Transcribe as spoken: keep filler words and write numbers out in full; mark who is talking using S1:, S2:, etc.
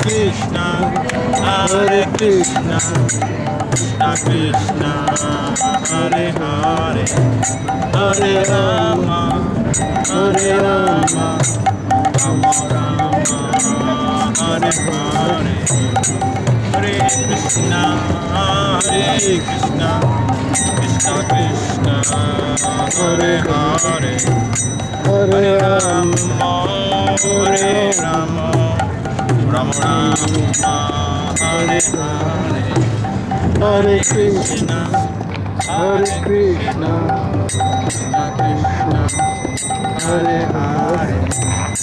S1: Krishna, Hare Krishna, Krishna Krishna, Hare Hare, Hare Rama, Hare Rama, Rama Rama, Hare Hare, Hare Krishna, Hare Krishna, Krishna Krishna, Hare Hare, Hare Rama, Hare Rama, Rama Rama, Hare Hare, Hare Krishna, Hare Krishna, Krishna Krishna, Hare Hare.